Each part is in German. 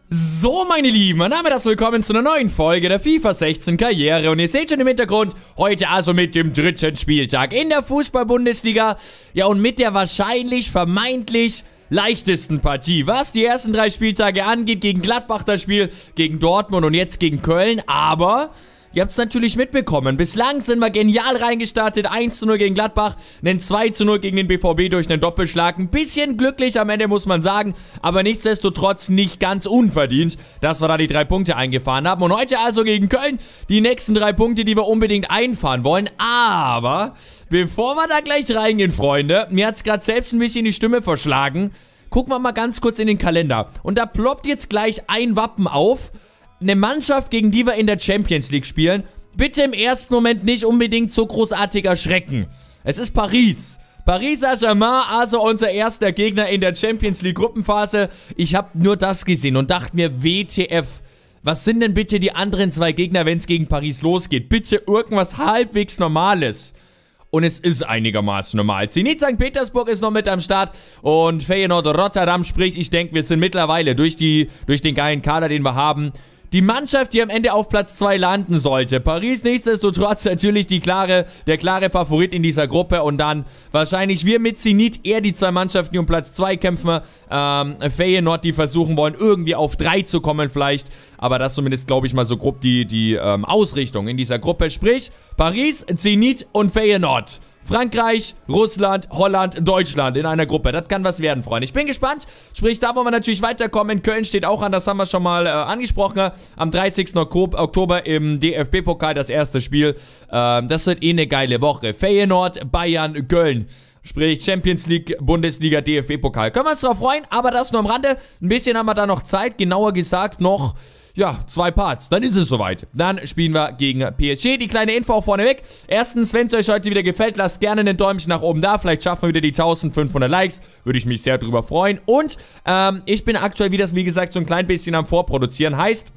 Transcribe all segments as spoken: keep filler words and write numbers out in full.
So, meine Lieben, mein Name ist willkommen zu einer neuen Folge der FIFA sechzehn Karriere. Und ihr seht schon im Hintergrund, heute also mit dem dritten Spieltag in der Fußball-Bundesliga. Ja, und mit der wahrscheinlich, vermeintlich leichtesten Partie, was die ersten drei Spieltage angeht. Gegen Gladbach das Spiel, gegen Dortmund und jetzt gegen Köln. Aber ihr habt es natürlich mitbekommen. Bislang sind wir genial reingestartet. eins zu null gegen Gladbach, einen zwei zu null gegen den B V B durch einen Doppelschlag. Ein bisschen glücklich am Ende, muss man sagen, aber nichtsdestotrotz nicht ganz unverdient, dass wir da die drei Punkte eingefahren haben. Und heute also gegen Köln die nächsten drei Punkte, die wir unbedingt einfahren wollen. Aber bevor wir da gleich reingehen, Freunde, mir hat es gerade selbst ein bisschen die Stimme verschlagen. Gucken wir mal ganz kurz in den Kalender. Und da ploppt jetzt gleich ein Wappen auf. Eine Mannschaft, gegen die wir in der Champions League spielen, bitte im ersten Moment nicht unbedingt so großartig erschrecken. Es ist Paris. Paris Saint-Germain, also unser erster Gegner in der Champions League Gruppenphase. Ich habe nur das gesehen und dachte mir, W T F, was sind denn bitte die anderen zwei Gegner, wenn es gegen Paris losgeht? Bitte irgendwas halbwegs Normales. Und es ist einigermaßen normal. Zenit Sankt Petersburg ist noch mit am Start und Feyenoord Rotterdam, sprich, ich denke, wir sind mittlerweile durch, die, durch den geilen Kader, den wir haben, die Mannschaft, die am Ende auf Platz zwei landen sollte. Paris nichtsdestotrotz natürlich die klare, der klare Favorit in dieser Gruppe. Und dann wahrscheinlich wir mit Zenit eher die zwei Mannschaften, die um Platz zwei kämpfen. Ähm, Feyenoord, die versuchen wollen, irgendwie auf drei zu kommen vielleicht. Aber das zumindest, glaube ich, mal so grob die, die ähm, Ausrichtung in dieser Gruppe. Sprich, Paris, Zenit und Feyenoord. Frankreich, Russland, Holland, Deutschland in einer Gruppe. Das kann was werden, Freunde. Ich bin gespannt. Sprich, da wollen wir natürlich weiterkommen. Köln steht auch an, das haben wir schon mal äh, angesprochen. Am dreißigsten Oktober im D F B-Pokal das erste Spiel. Ähm, das wird eh eine geile Woche. Feyenoord, Bayern, Köln. Sprich, Champions League, Bundesliga, D F B-Pokal. Können wir uns drauf freuen, aber das nur am Rande. Ein bisschen haben wir da noch Zeit. Genauer gesagt noch... Ja, zwei Parts, dann ist es soweit. Dann spielen wir gegen P S G. Die kleine Info auch vorneweg. Erstens, wenn es euch heute wieder gefällt, lasst gerne einen Däumchen nach oben da. Vielleicht schaffen wir wieder die eintausendfünfhundert Likes. Würde ich mich sehr drüber freuen. Und ähm, ich bin aktuell wieder, wie gesagt, so ein klein bisschen am Vorproduzieren. Heißt...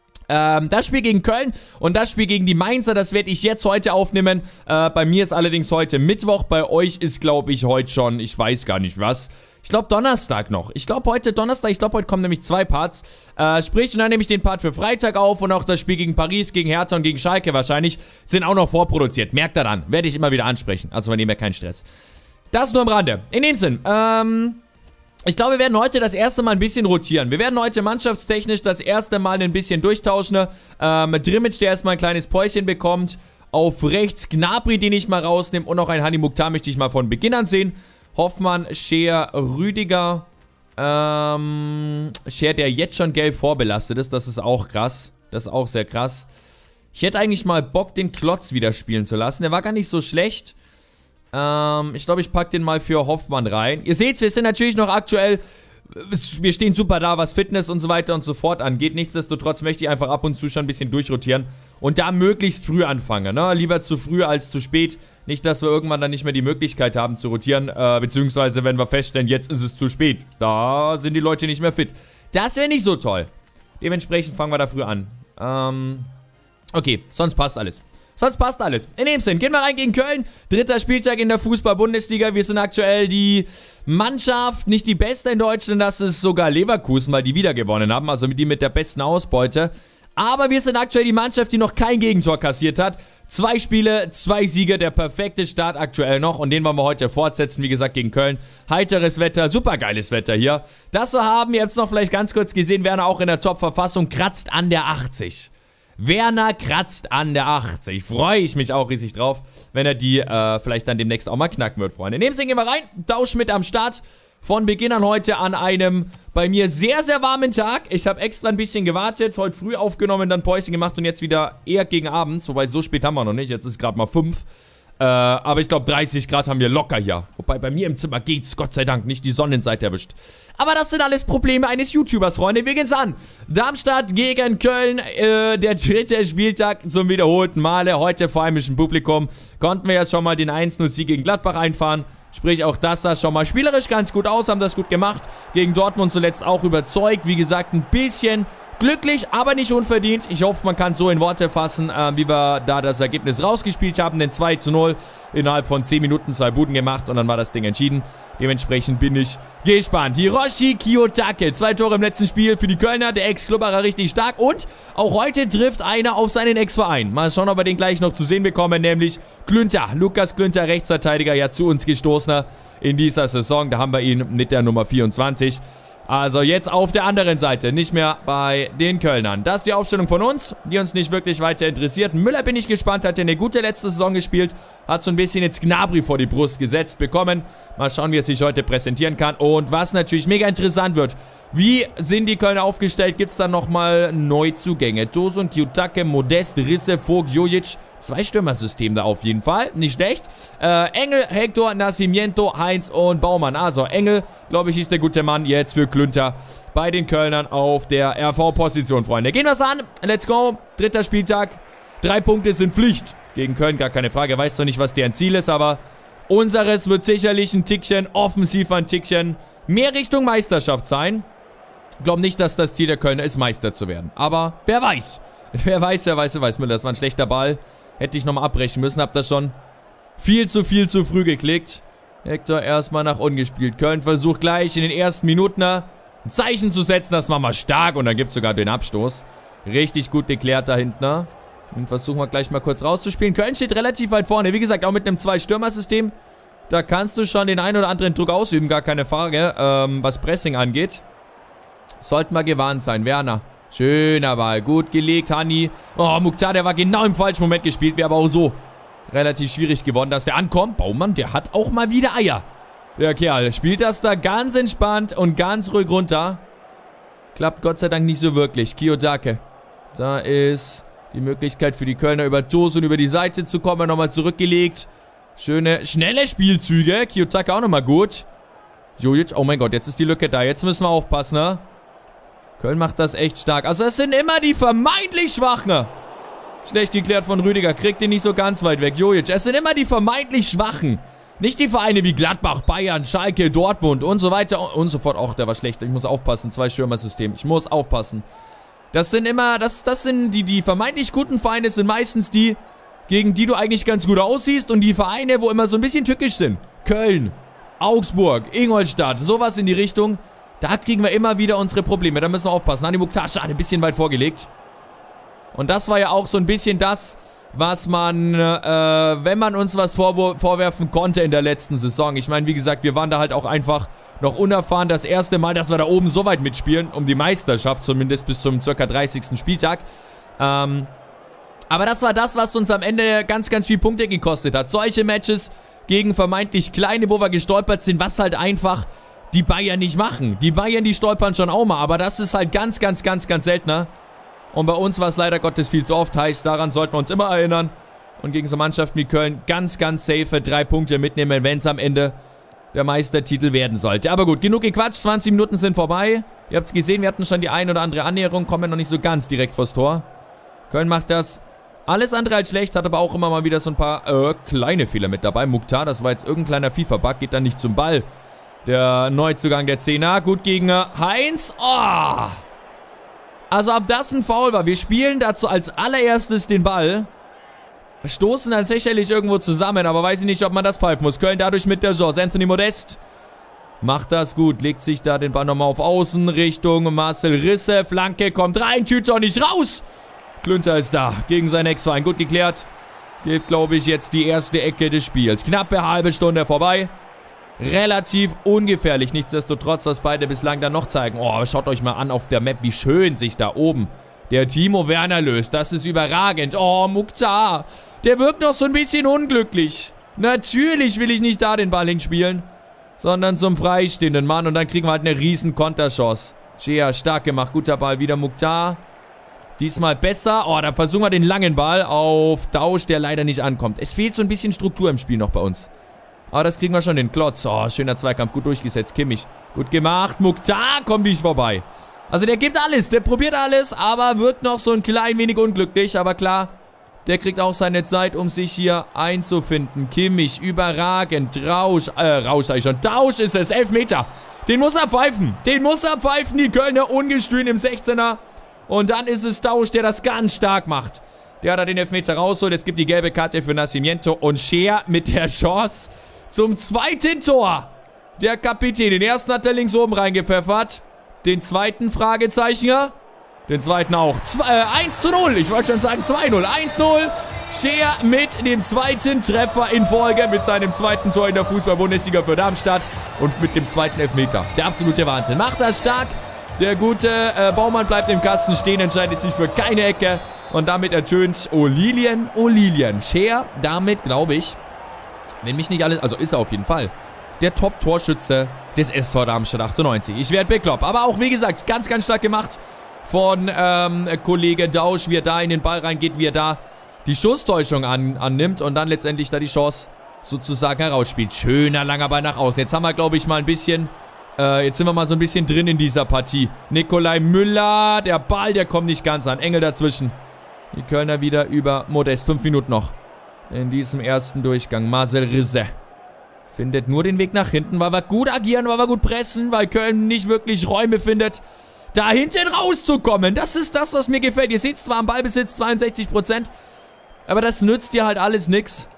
Ähm, das Spiel gegen Köln und das Spiel gegen die Mainzer, das werde ich jetzt heute aufnehmen. Äh, bei mir ist allerdings heute Mittwoch, bei euch ist, glaube ich, heute schon, ich weiß gar nicht was. Ich glaube Donnerstag noch. Ich glaube heute Donnerstag, ich glaube heute kommen nämlich zwei Parts. Äh, sprich, und dann nehme ich den Part für Freitag auf und auch das Spiel gegen Paris, gegen Hertha und gegen Schalke wahrscheinlich sind auch noch vorproduziert. Merkt ihr dann, werde ich immer wieder ansprechen. Also wir nehmen ja keinen Stress. Das nur am Rande. In dem Sinn, ähm... ich glaube, wir werden heute das erste Mal ein bisschen rotieren. Wir werden heute mannschaftstechnisch das erste Mal ein bisschen durchtauschen. Ähm, Drimmitsch, der erstmal ein kleines Päuschen bekommt. Auf rechts Gnabry, den ich mal rausnehme. Und noch ein Hani Mukhtar möchte ich mal von Beginn an sehen. Hoffmann, Scheer, Rüdiger. Ähm, Scheer, der jetzt schon gelb vorbelastet ist. Das ist auch krass. Das ist auch sehr krass. Ich hätte eigentlich mal Bock, den Klotz wieder spielen zu lassen. Der war gar nicht so schlecht. Ähm, ich glaube, ich packe den mal für Hoffmann rein. Ihr seht, wir sind natürlich noch aktuell, wir stehen super da, was Fitness und so weiter und so fort angeht. Nichtsdestotrotz möchte ich einfach ab und zu schon ein bisschen durchrotieren und da möglichst früh anfangen, ne? Lieber zu früh als zu spät. Nicht, dass wir irgendwann dann nicht mehr die Möglichkeit haben zu rotieren, äh, beziehungsweise wenn wir feststellen, jetzt ist es zu spät. Da sind die Leute nicht mehr fit. Das wäre nicht so toll. Dementsprechend fangen wir da früh an. Ähm, okay, sonst passt alles. Sonst passt alles. In dem Sinn, gehen wir rein gegen Köln. Dritter Spieltag in der Fußball-Bundesliga. Wir sind aktuell die Mannschaft, nicht die beste in Deutschland. Das ist sogar Leverkusen, weil die wieder gewonnen haben. Also die mit der besten Ausbeute. Aber wir sind aktuell die Mannschaft, die noch kein Gegentor kassiert hat. Zwei Spiele, zwei Siege, der perfekte Start aktuell noch. Und den wollen wir heute fortsetzen, wie gesagt, gegen Köln. Heiteres Wetter, supergeiles Wetter hier. Das so haben wir jetzt noch vielleicht ganz kurz gesehen. Werner auch in der Top-Verfassung, kratzt an der achtzig. Werner kratzt an der achtzig. Freue ich mich auch riesig drauf, wenn er die äh, vielleicht dann demnächst auch mal knacken wird, Freunde. In dem Sinne gehen wir rein. Tausch mit am Start. Von Beginn an heute an einem bei mir sehr, sehr warmen Tag. Ich habe extra ein bisschen gewartet. Heute früh aufgenommen, dann Päuschen gemacht und jetzt wieder eher gegen abends. Wobei, so spät haben wir noch nicht. Jetzt ist gerade mal fünf. Äh, aber ich glaube, dreißig Grad haben wir locker hier. Wobei, bei mir im Zimmer geht's, Gott sei Dank, nicht die Sonnenseite erwischt. Aber das sind alles Probleme eines YouTubers, Freunde. Wir gehen's an. Darmstadt gegen Köln, äh, der dritte Spieltag zum wiederholten Male. Heute vor heimischem Publikum konnten wir ja schon mal den eins null Sieg gegen Gladbach einfahren. Sprich, auch das sah schon mal spielerisch ganz gut aus, haben das gut gemacht. Gegen Dortmund zuletzt auch überzeugt. Wie gesagt, ein bisschen Glücklich, aber nicht unverdient. Ich hoffe, man kann so in Worte fassen, äh, wie wir da das Ergebnis rausgespielt haben. Den zwei zu null innerhalb von zehn Minuten zwei Buden gemacht und dann war das Ding entschieden. Dementsprechend bin ich gespannt. Hiroshi Kiyotake, zwei Tore im letzten Spiel für die Kölner. Der Ex-Klubberer richtig stark und auch heute trifft einer auf seinen Ex-Verein. Mal schauen, ob wir den gleich noch zu sehen bekommen, nämlich Klünter. Lukas Klünter, Rechtsverteidiger, ja zu uns gestoßener in dieser Saison. Da haben wir ihn mit der Nummer vierundzwanzig. Also jetzt auf der anderen Seite, nicht mehr bei den Kölnern. Das ist die Aufstellung von uns, die uns nicht wirklich weiter interessiert. Müller bin ich gespannt, hat ja eine gute letzte Saison gespielt. Hat so ein bisschen jetzt Gnabry vor die Brust gesetzt bekommen. Mal schauen, wie er sich heute präsentieren kann. Und was natürlich mega interessant wird, wie sind die Kölner aufgestellt? Gibt es dann nochmal Neuzugänge? Tosun, Kiyotake, Modest, Risse, Vogt, Jojic. Zwei Stürmersystem da auf jeden Fall. Nicht schlecht. Äh, Engel, Hector, Nascimento, Heinz und Baumann. Also Engel, glaube ich, ist der gute Mann jetzt für Klünter bei den Kölnern auf der R V-Position, Freunde. Gehen wir es an. Let's go. Dritter Spieltag. Drei Punkte sind Pflicht. Gegen Köln gar keine Frage. Weiß zwar nicht, was deren Ziel ist, aber unseres wird sicherlich ein Tickchen, offensiv ein Tickchen, mehr Richtung Meisterschaft sein. Ich glaube nicht, dass das Ziel der Kölner ist, Meister zu werden. Aber wer weiß. Wer weiß, wer weiß, wer weiß. Müller, das war ein schlechter Ball. Hätte ich nochmal abbrechen müssen. Hab das schon viel zu viel zu früh geklickt. Hector erstmal nach unten gespielt. Köln versucht gleich in den ersten Minuten ein Zeichen zu setzen. Das war mal stark. Und dann gibt es sogar den Abstoß. Richtig gut geklärt da hinten. Den versuchen wir gleich mal kurz rauszuspielen. Köln steht relativ weit vorne. Wie gesagt, auch mit einem Zwei-Stürmer-System. Da kannst du schon den einen oder anderen Druck ausüben. Gar keine Frage. Ähm, was Pressing angeht. Sollten wir gewarnt sein. Werner. Schöner Ball. Gut gelegt, Hani. Oh, Mukhtar, der war genau im falschen Moment gespielt. Wäre aber auch so relativ schwierig geworden, dass der ankommt. Baumann, der hat auch mal wieder Eier. Der Kerl spielt das da ganz entspannt und ganz ruhig runter. Klappt Gott sei Dank nicht so wirklich. Kiyotake. Da ist die Möglichkeit für die Kölner über Tosun über die Seite zu kommen. Nochmal zurückgelegt. Schöne, schnelle Spielzüge. Kiyotake auch nochmal gut. Jojic, oh mein Gott, jetzt ist die Lücke da. Jetzt müssen wir aufpassen, ne? Köln macht das echt stark. Also es sind immer die vermeintlich Schwachen. Schlecht geklärt von Rüdiger. Kriegt ihn nicht so ganz weit weg. Jojic. Es sind immer die vermeintlich Schwachen. Nicht die Vereine wie Gladbach, Bayern, Schalke, Dortmund und so weiter und so fort. Och, der war schlecht. Ich muss aufpassen. Zwei Stürmer-System. Ich muss aufpassen. Das sind immer, das, das sind die, die vermeintlich guten Vereine sind meistens die, gegen die du eigentlich ganz gut aussiehst. Und die Vereine, wo immer so ein bisschen tückisch sind. Köln, Augsburg, Ingolstadt. Sowas in die Richtung. Da kriegen wir immer wieder unsere Probleme. Da müssen wir aufpassen. Hani Mukhtar, schade, ein bisschen weit vorgelegt. Und das war ja auch so ein bisschen das, was man, äh, wenn man uns was vorwur- vorwerfen konnte in der letzten Saison. Ich meine, wie gesagt, wir waren da halt auch einfach noch unerfahren. Das erste Mal, dass wir da oben so weit mitspielen, um die Meisterschaft zumindest bis zum ca. dreißigsten Spieltag. Ähm, aber das war das, was uns am Ende ganz, ganz viele Punkte gekostet hat. Solche Matches gegen vermeintlich kleine, wo wir gestolpert sind, was halt einfach die Bayern nicht machen. Die Bayern, die stolpern schon auch mal, aber das ist halt ganz, ganz, ganz, ganz seltener. Und bei uns war es leider Gottes viel zu oft. Heißt, daran sollten wir uns immer erinnern. Und gegen so Mannschaften wie Köln ganz, ganz safe drei Punkte mitnehmen, wenn es am Ende der Meistertitel werden sollte. Aber gut, genug gequatscht. zwanzig Minuten sind vorbei. Ihr habt es gesehen, wir hatten schon die ein oder andere Annäherung, kommen noch nicht so ganz direkt vors Tor. Köln macht das alles andere als schlecht, hat aber auch immer mal wieder so ein paar äh, kleine Fehler mit dabei. Mukhtar, das war jetzt irgendein kleiner FIFA-Bug, geht dann nicht zum Ball. Der Neuzugang der Zehner. Gut gegen Heinz. Oh. Also ob das ein Foul war. Wir spielen dazu als allererstes den Ball. Stoßen dann sicherlich irgendwo zusammen. Aber weiß ich nicht, ob man das pfeifen muss. Köln dadurch mit der Chance. Anthony Modest macht das gut. Legt sich da den Ball nochmal auf Außen. Richtung Marcel Risse. Flanke kommt rein. Tüte auch nicht raus. Klünter ist da. Gegen seinen Ex-Verein. Gut geklärt. Gibt, glaube ich, jetzt die erste Ecke des Spiels. Knappe halbe Stunde vorbei. Relativ ungefährlich, nichtsdestotrotz, was beide bislang dann noch zeigen. Oh, schaut euch mal an auf der Map, wie schön sich da oben der Timo Werner löst. Das ist überragend. Oh, Mukhtar, der wirkt noch so ein bisschen unglücklich. Natürlich will ich nicht da den Ball hinspielen, sondern zum freistehenden Mann. Und dann kriegen wir halt eine riesen Konterchance. Shea, stark gemacht, guter Ball, wieder Mukhtar. Diesmal besser. Oh, da versuchen wir den langen Ball auf Tausch, der leider nicht ankommt. Es fehlt so ein bisschen Struktur im Spiel noch bei uns. Aber das kriegen wir schon, den Klotz. Oh, schöner Zweikampf, gut durchgesetzt. Kimmich, gut gemacht. Mukhtar kommt nicht vorbei. Also der gibt alles, der probiert alles, aber wird noch so ein klein wenig unglücklich. Aber klar, der kriegt auch seine Zeit, um sich hier einzufinden. Kimmich, überragend. Rausch, äh, Rausch sag ich schon. Tausch ist es, elf Meter. Den muss er pfeifen. Den muss er pfeifen. Die Kölner ungestüm im sechzehner. Und dann ist es Dausch, der das ganz stark macht. Der hat da den Elfmeter rausholt. Es gibt die gelbe Karte für Nascimento. Und Scheer mit der Chance zum zweiten Tor. Der Kapitän. Den ersten hat er links oben reingepfeffert. Den zweiten Fragezeichen. Den zweiten auch. Zwei, äh, eins zu null. Ich wollte schon sagen zwei null. eins null. Scheer mit dem zweiten Treffer in Folge. Mit seinem zweiten Tor in der Fußball-Bundesliga für Darmstadt. Und mit dem zweiten Elfmeter. Der absolute Wahnsinn. Macht das stark. Der gute äh, Baumann bleibt im Kasten stehen. Entscheidet sich für keine Ecke. Und damit ertönt O'Lilien. O'Lilien. Scheer damit, glaube ich, wenn mich nicht alles... Also ist er auf jeden Fall der Top-Torschütze des S V Darmstadt achtundneunzig. Ich werde bekloppt. Aber auch, wie gesagt, ganz, ganz stark gemacht von ähm, Kollege Dausch, wie er da in den Ball reingeht, wie er da die Schusstäuschung an, annimmt und dann letztendlich da die Chance sozusagen herausspielt. Schöner langer Ball nach außen. Jetzt haben wir, glaube ich, mal ein bisschen... Äh, jetzt sind wir mal so ein bisschen drin in dieser Partie. Nikolai Müller, der Ball, der kommt nicht ganz an. Engel dazwischen. Die Kölner wieder über Modest. Fünf Minuten noch in diesem ersten Durchgang. Marcel Risse findet nur den Weg nach hinten, weil wir gut agieren, weil wir gut pressen, weil Köln nicht wirklich Räume findet, da hinten rauszukommen. Das ist das, was mir gefällt. Ihr seht zwar am Ballbesitz zweiundsechzig Prozent, aber das nützt dir halt alles nichts,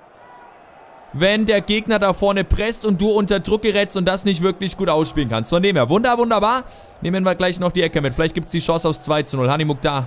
wenn der Gegner da vorne presst und du unter Druck gerätst und das nicht wirklich gut ausspielen kannst. Von dem her, wunder, wunderbar. Nehmen wir gleich noch die Ecke mit. Vielleicht gibt es die Chance aufs zwei zu null. Hani Mukhtar.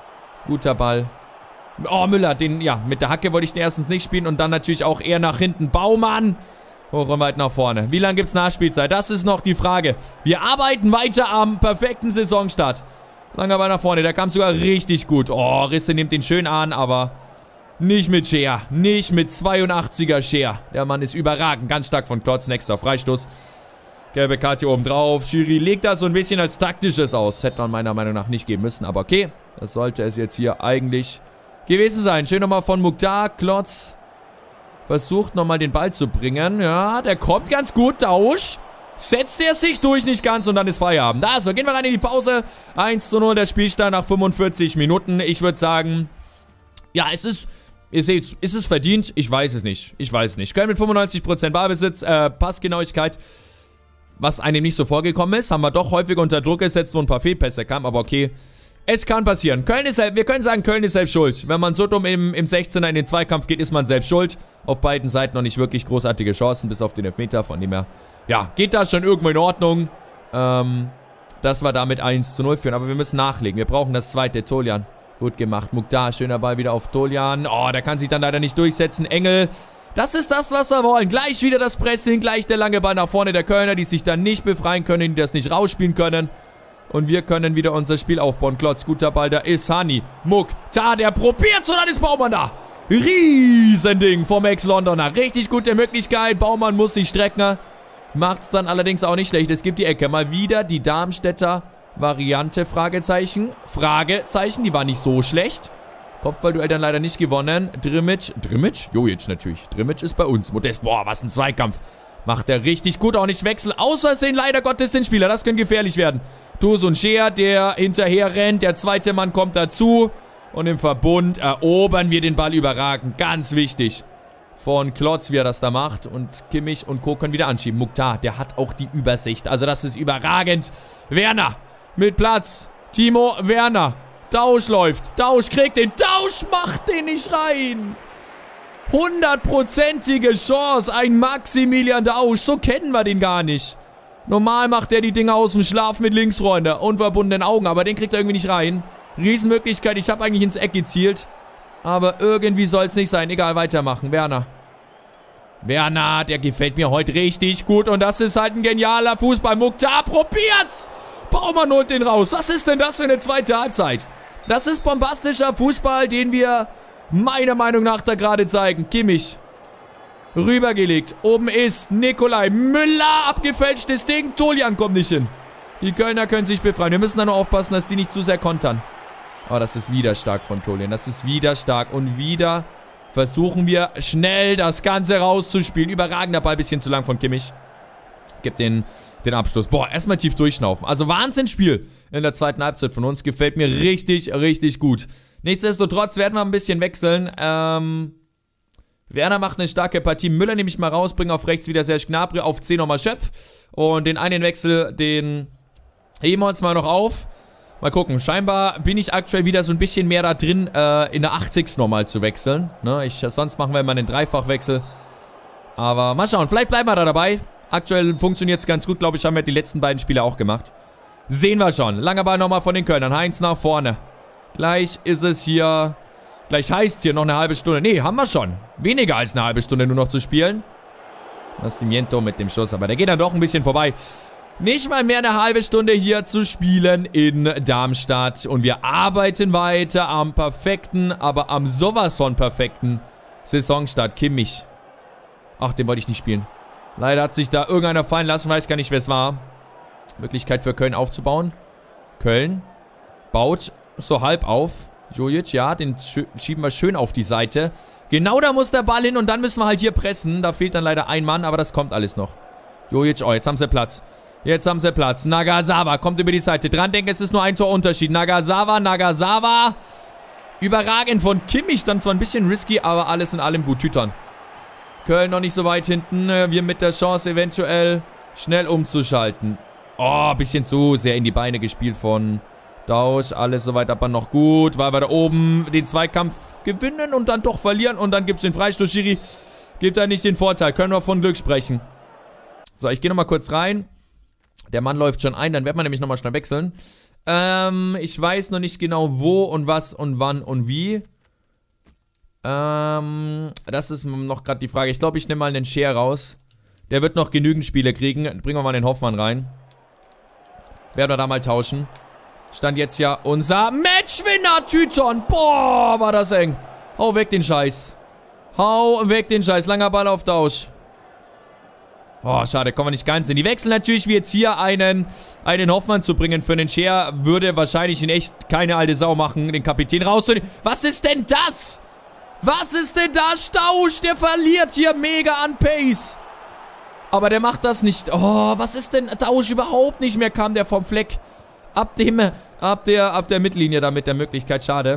Guter Ball. Oh, Müller, den, ja, mit der Hacke wollte ich den erstens nicht spielen und dann natürlich auch eher nach hinten. Baumann. Hoch und weit nach vorne. Wie lange gibt es Nachspielzeit? Das ist noch die Frage. Wir arbeiten weiter am perfekten Saisonstart. Langer Ball nach vorne. Der kam sogar richtig gut. Oh, Risse nimmt den schön an, aber nicht mit Scheer. Nicht mit zweiundachtziger Scheer. Der Mann ist überragend. Ganz stark von Klotz. Nächster Freistoß. Gelbe Karte oben drauf. Schiri legt das so ein bisschen als taktisches aus. Hätte man meiner Meinung nach nicht geben müssen. Aber okay. Das sollte es jetzt hier eigentlich gewesen sein. Schön nochmal von Mukhtar. Klotz versucht nochmal den Ball zu bringen. Ja, der kommt ganz gut. Dausch. Setzt er sich durch nicht ganz und dann ist Feierabend. Also, gehen wir rein in die Pause. eins zu null der Spielstand nach fünfundvierzig Minuten. Ich würde sagen, ja, es ist, ihr seht, ist es verdient? Ich weiß es nicht. Ich weiß es nicht. Köln mit fünfundneunzig Prozent Ballbesitz, äh, Passgenauigkeit. Was einem nicht so vorgekommen ist, haben wir doch häufig unter Druck gesetzt, wo ein paar Fehlpässe kamen, aber okay. Es kann passieren. Köln ist, wir können sagen, Köln ist selbst schuld. Wenn man so dumm im, im sechzehner in den Zweikampf geht, ist man selbst schuld. Auf beiden Seiten noch nicht wirklich großartige Chancen, bis auf den Elfmeter, von dem her, ja, geht das schon irgendwo in Ordnung. Ähm, dass wir damit eins zu null führen, aber wir müssen nachlegen. Wir brauchen das zweite. Toljan, gut gemacht. Mukhtar, schöner Ball wieder auf Toljan. Oh, der kann sich dann leider nicht durchsetzen. Engel, das ist das, was wir wollen. Gleich wieder das Pressing, gleich der lange Ball nach vorne der Kölner, die sich dann nicht befreien können, die das nicht rausspielen können. Und wir können wieder unser Spiel aufbauen. Klotz, guter Ball, da ist Hani. Mukhtar, der probiert, und dann ist Baumann da. Riesending vom Ex-Londoner. Richtig gute Möglichkeit. Baumann muss sich strecken. Macht's dann allerdings auch nicht schlecht. Es gibt die Ecke. Mal wieder die Darmstädter Variante, Fragezeichen. Fragezeichen, die war nicht so schlecht. Kopfballduell dann leider nicht gewonnen. Drimmitsch, Drimmitsch? Jojic natürlich. Drimmitsch ist bei uns. Modest, boah, was ein Zweikampf. Macht er richtig gut, auch nicht wechseln. Aus Versehen leider Gottes den Spieler. Das könnte gefährlich werden. Tosun Scheer, der hinterher rennt. Der zweite Mann kommt dazu. Und im Verbund erobern wir den Ball überragend. Ganz wichtig. Von Klotz, wie er das da macht. Und Kimmich und Co. können wieder anschieben. Mukhtar, der hat auch die Übersicht. Also das ist überragend. Werner mit Platz. Timo Werner. Dausch läuft. Dausch kriegt den. Dausch macht den nicht rein. Hundertprozentige Chance. Ein Maximilian Dausch. So kennen wir den gar nicht. Normal macht er die Dinger aus dem Schlaf mit links, Freunde. Unverbundenen Augen. Aber den kriegt er irgendwie nicht rein. Riesenmöglichkeit. Ich habe eigentlich ins Eck gezielt. Aber irgendwie soll es nicht sein. Egal, weitermachen. Werner. Werner, der gefällt mir heute richtig gut. Und das ist halt ein genialer Fußball. Mukhtar probiert's. Baumann holt den raus. Was ist denn das für eine zweite Halbzeit? Das ist bombastischer Fußball, den wir meiner Meinung nach da gerade zeigen. Kimmich. Rübergelegt. Oben ist Nikolai Müller. Abgefälschtes Ding. Toljan kommt nicht hin. Die Kölner können sich befreien. Wir müssen dann nur aufpassen, dass die nicht zu sehr kontern. Oh, das ist wieder stark von Toljan. Das ist wieder stark. Und wieder versuchen wir schnell das Ganze rauszuspielen. Überragender Ball, bisschen zu lang von Kimmich. Gibt den, den Abschluss. Boah, erstmal tief durchschnaufen. Also Wahnsinnsspiel in der zweiten Halbzeit von uns. Gefällt mir richtig, richtig gut. Nichtsdestotrotz werden wir ein bisschen wechseln. Ähm, Werner macht eine starke Partie. Müller nehme ich mal raus. Bringe auf rechts wieder Serge Gnabry. Auf zehn nochmal Schöpf. Und den einen Wechsel, den heben wir uns mal noch auf. Mal gucken. Scheinbar bin ich aktuell wieder so ein bisschen mehr da drin, äh, in der achtzigsten nochmal zu wechseln. Ne, ich, sonst machen wir immer einen Dreifachwechsel. Aber mal schauen. Vielleicht bleiben wir da dabei. Aktuell funktioniert es ganz gut. Glaube ich, haben wir die letzten beiden Spiele auch gemacht. Sehen wir schon. Langer Ball nochmal von den Kölnern. Heinz nach vorne. Gleich ist es hier... Gleich heißt es hier noch eine halbe Stunde. Nee, haben wir schon. Weniger als eine halbe Stunde nur noch zu spielen. Nascimento mit dem Schuss. Aber der geht dann doch ein bisschen vorbei. Nicht mal mehr eine halbe Stunde hier zu spielen in Darmstadt. Und wir arbeiten weiter am perfekten, aber am sowas von perfekten Saisonstart. Kimmich. Ach, den wollte ich nicht spielen. Leider hat sich da irgendeiner fallen lassen. Weiß gar nicht, wer es war. Möglichkeit für Köln aufzubauen. Köln baut so halb auf. Jojic, ja, den schieben wir schön auf die Seite. Genau da muss der Ball hin und dann müssen wir halt hier pressen. Da fehlt dann leider ein Mann, aber das kommt alles noch. Jojic, oh, jetzt haben sie Platz. Jetzt haben sie Platz. Nagasawa kommt über die Seite. Dran denken, es ist nur ein Torunterschied. Nagasawa, Nagasawa. Überragend von Kimmich. Dann zwar ein bisschen risky, aber alles in allem gut. Tütern. Köln noch nicht so weit hinten. Wir mit der Chance eventuell schnell umzuschalten. Oh, ein bisschen zu sehr in die Beine gespielt von Dausch. Alles soweit aber noch gut. Weil wir da oben den Zweikampf gewinnen und dann doch verlieren. Und dann gibt es den Freistoß. Schiri gibt da nicht den Vorteil. Können wir von Glück sprechen. So, ich gehe nochmal kurz rein. Der Mann läuft schon ein. Dann werden wir nämlich nochmal schnell wechseln. Ähm, ich weiß noch nicht genau wo und was und wann und wie. Ähm, das ist noch gerade die Frage. Ich glaube, ich nehme mal einen Scher raus. Der wird noch genügend Spiele kriegen. Bringen wir mal den Hoffmann rein. Werden wir da mal tauschen. Stand jetzt ja unser Matchwinner, Tüton. Boah, war das eng. Hau weg den Scheiß. Hau weg den Scheiß. Langer Ball auf Dausch. Oh, schade, kommen wir nicht ganz in. Die wechseln natürlich, wie jetzt hier einen, einen Hoffmann zu bringen für den Scher. Würde wahrscheinlich in echt keine alte Sau machen, den Kapitän rauszunehmen. Was ist denn das? Was ist denn das? Dausch, der verliert hier mega an Pace. Aber der macht das nicht. Oh, was ist denn? Dausch überhaupt nicht mehr kam der vom Fleck. Ab dem, ab der, ab der Mittellinie da mit der Möglichkeit. Schade.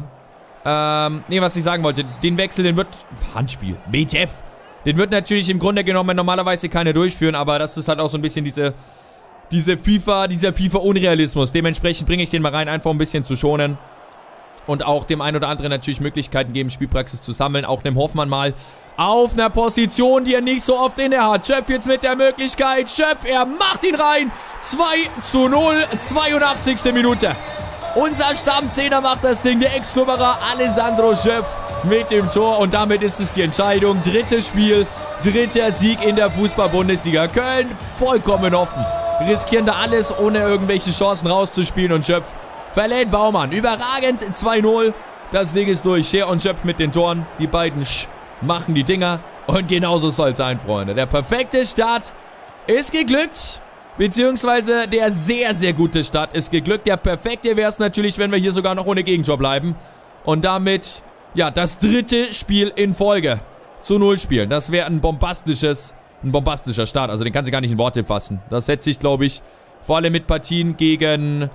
Ähm, nee, was ich sagen wollte. Den Wechsel, den wird... Handspiel. B T F. Den wird natürlich im Grunde genommen normalerweise keiner durchführen. Aber das ist halt auch so ein bisschen diese... Diese FIFA, dieser FIFA-Unrealismus. Dementsprechend bringe ich den mal rein, einfach ein bisschen zu schonen. Und auch dem einen oder anderen natürlich Möglichkeiten geben, Spielpraxis zu sammeln. Auch dem Hoffmann mal auf einer Position, die er nicht so oft inne hat. Schöpf jetzt mit der Möglichkeit. Schöpf, er macht ihn rein. zwei zu null, zweiundachtzigste Minute. Unser Stammzehner macht das Ding. Der Ex-Klubberer Alessandro Schöpf mit dem Tor. Und damit ist es die Entscheidung. Drittes Spiel, dritter Sieg in der Fußball-Bundesliga. Köln vollkommen offen. Riskieren da alles, ohne irgendwelche Chancen rauszuspielen. Und Schöpf verlädt Baumann. Überragend. zwei null. Das Ding ist durch. Scher und Schöpf mit den Toren. Die beiden sch machen die Dinger. Und genauso soll es sein, Freunde. Der perfekte Start ist geglückt. Beziehungsweise der sehr, sehr gute Start ist geglückt. Der perfekte wäre es natürlich, wenn wir hier sogar noch ohne Gegentor bleiben. Und damit, ja, das dritte Spiel in Folge zu null spielen. Das wäre ein bombastisches, ein bombastischer Start. Also den kann sie gar nicht in Worte fassen. Das hätte sich, glaube ich, vor allem mit Partien gegen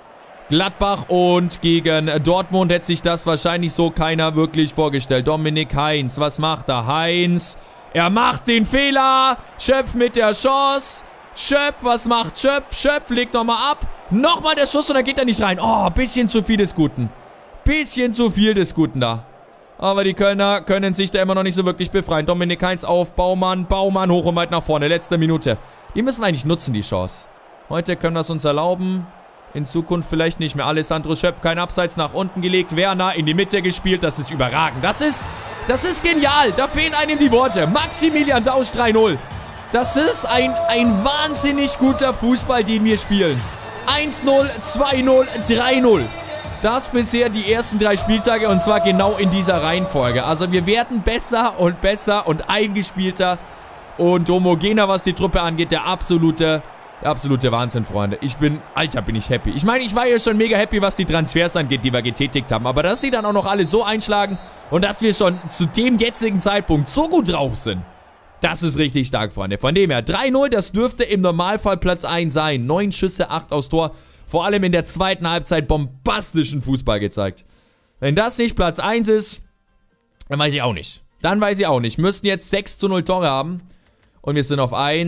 Gladbach und gegen Dortmund hätte sich das wahrscheinlich so keiner wirklich vorgestellt. Dominik Heinz, was macht er? Heinz, er macht den Fehler. Schöpf mit der Chance. Schöpf, was macht Schöpf? Schöpf legt nochmal ab. Nochmal der Schuss und dann geht er nicht rein. Oh, bisschen zu viel des Guten. Bisschen zu viel des Guten da. Aber die Kölner können sich da immer noch nicht so wirklich befreien. Dominik Heinz auf Baumann. Baumann hoch und weit nach vorne. Letzte Minute. Die müssen eigentlich nutzen, die Chance. Heute können wir es uns erlauben. In Zukunft vielleicht nicht mehr. Alessandro Schöpf, kein Abseits nach unten gelegt. Werner in die Mitte gespielt. Das ist überragend. Das ist, das ist genial. Da fehlen einem die Worte. Maximilian Dausch drei null. Das ist ein, ein wahnsinnig guter Fußball, den wir spielen. eins null, zwei null, drei null. Das bisher die ersten drei Spieltage und zwar genau in dieser Reihenfolge. Also wir werden besser und besser und eingespielter und homogener, was die Truppe angeht. Der absolute... Der absolute Wahnsinn, Freunde. Ich bin, Alter, bin ich happy. Ich meine, ich war ja schon mega happy, was die Transfers angeht, die wir getätigt haben. Aber dass die dann auch noch alle so einschlagen und dass wir schon zu dem jetzigen Zeitpunkt so gut drauf sind, das ist richtig stark, Freunde. Von dem her, drei null, das dürfte im Normalfall Platz eins sein. Neun Schüsse, acht aufs Tor. Vor allem in der zweiten Halbzeit bombastischen Fußball gezeigt. Wenn das nicht Platz eins ist, dann weiß ich auch nicht. Dann weiß ich auch nicht. Müssten jetzt sechs zu null Tore haben. Und wir sind auf eins.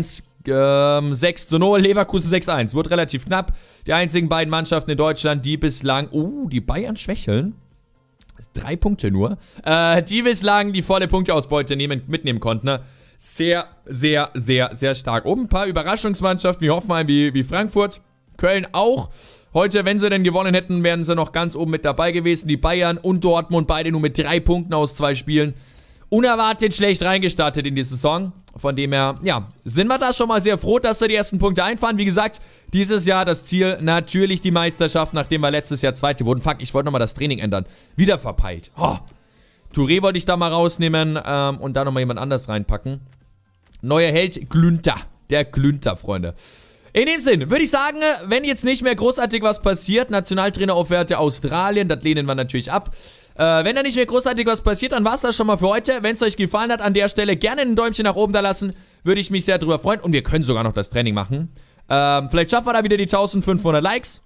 ähm, sechs zu null, Leverkusen sechs eins. Wurde relativ knapp. Die einzigen beiden Mannschaften in Deutschland, die bislang, oh, die Bayern schwächeln. Drei Punkte nur. Äh, die bislang die volle Punkteausbeute nehmen, mitnehmen konnten, ne? Sehr, sehr, sehr, sehr stark. Oben ein paar Überraschungsmannschaften wie Hoffenheim, wie, wie Frankfurt. Köln auch. Heute, wenn sie denn gewonnen hätten, wären sie noch ganz oben mit dabei gewesen. Die Bayern und Dortmund, beide nur mit drei Punkten aus zwei Spielen. Unerwartet schlecht reingestartet in die Saison. Von dem her, ja, sind wir da schon mal sehr froh, dass wir die ersten Punkte einfahren. Wie gesagt, dieses Jahr das Ziel, natürlich die Meisterschaft, nachdem wir letztes Jahr Zweite wurden. Fuck, ich wollte nochmal das Training ändern. Wieder verpeilt. Oh. Touré wollte ich da mal rausnehmen ähm, und da nochmal jemand anders reinpacken. Neuer Held, Glünter. Der Glünter, Freunde. In dem Sinn, würde ich sagen, wenn jetzt nicht mehr großartig was passiert, Nationaltraineraufwärte Australien, das lehnen wir natürlich ab. Äh, wenn da nicht mehr großartig was passiert, dann war es das schon mal für heute. Wenn es euch gefallen hat, an der Stelle gerne ein Däumchen nach oben da lassen. Würde ich mich sehr drüber freuen. Und wir können sogar noch das Training machen. Ähm, vielleicht schaffen wir da wieder die eintausendfünfhundert Likes.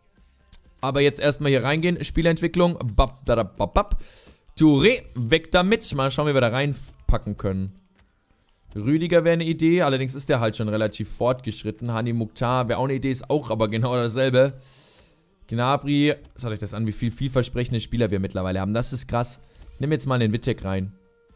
Aber jetzt erstmal hier reingehen. Spielentwicklung. Bap, da, da, bap, bap. Touré, weg damit. Mal schauen, wie wir da reinpacken können. Rüdiger wäre eine Idee, allerdings ist der halt schon relativ fortgeschritten. Hani Mukhtar wäre auch eine Idee, ist auch aber genau dasselbe. Gnabry, schaut euch das an, wie viel vielversprechende Spieler wir mittlerweile haben. Das ist krass. Ich nehme jetzt mal den Wittek rein.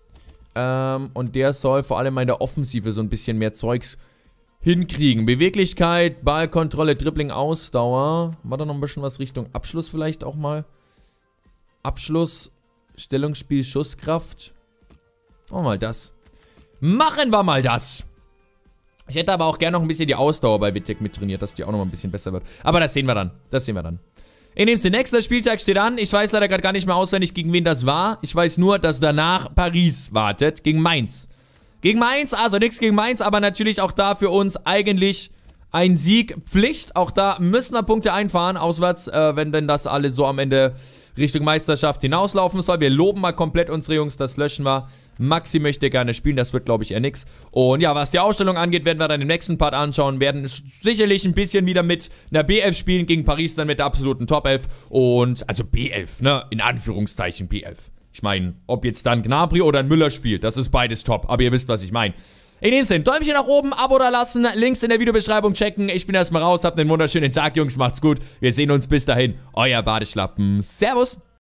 Ähm, und der soll vor allem in der Offensive so ein bisschen mehr Zeugs hinkriegen. Beweglichkeit, Ballkontrolle, Dribbling, Ausdauer. War da noch ein bisschen was Richtung Abschluss vielleicht auch mal? Abschluss, Stellungsspiel, Schusskraft. Machen wir mal das. Machen wir mal das. Ich hätte aber auch gerne noch ein bisschen die Ausdauer bei Wittek mit trainiert, dass die auch noch mal ein bisschen besser wird. Aber das sehen wir dann. Das sehen wir dann. In dem Sinne, nächster Spieltag steht an. Ich weiß leider gerade gar nicht mehr auswendig, gegen wen das war. Ich weiß nur, dass danach Paris wartet. Gegen Mainz. Gegen Mainz, also nichts gegen Mainz, aber natürlich auch da für uns eigentlich ein Sieg Pflicht. Auch da müssen wir Punkte einfahren, auswärts, äh, wenn denn das alles so am Ende Richtung Meisterschaft hinauslaufen soll. Wir loben mal komplett unsere Jungs, das löschen wir. Maxi möchte gerne spielen, das wird, glaube ich, eher nix. Und ja, was die Ausstellung angeht, werden wir dann im nächsten Part anschauen. Werden sicherlich ein bisschen wieder mit einer B elf spielen, gegen Paris dann mit der absoluten Top elf. Und, also B elf, ne, in Anführungszeichen B elf. Ich meine, ob jetzt dann Gnabry oder ein Müller spielt, das ist beides top, aber ihr wisst, was ich meine. In dem Sinne, Däumchen nach oben, Abo da lassen, Links in der Videobeschreibung checken. Ich bin erstmal raus, habt einen wunderschönen Tag, Jungs, macht's gut. Wir sehen uns bis dahin. Euer Badeschlappen. Servus.